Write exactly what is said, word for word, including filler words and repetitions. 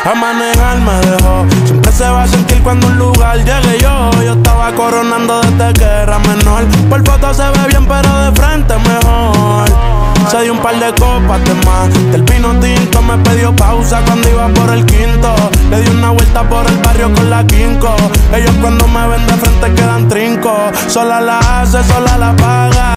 a manejar me dejó. Siempre se va a sentir cuando un lugar llegue yo. Yo estaba coronando desde que era menor. Por foto se ve bien pero de frente mejor. Se dio un par de copas de más del vino tinto, me pidió pausa cuando iba por el quinto. Le di una vuelta por el barrio con la quinco. Ellos cuando me ven de frente quedan trinco. Sola la hace, sola la paga.